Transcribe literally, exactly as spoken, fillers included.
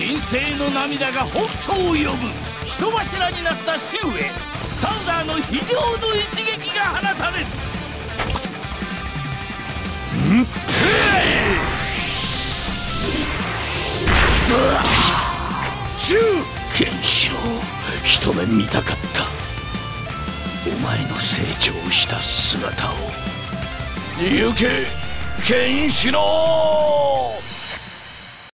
神聖の涙が北斗を呼ぶ。人柱になった周へサウダーの非常の一撃が放たれる。んシュウケンシロウ、一目見たかった。お前の成長した姿を。行けケンシロウ。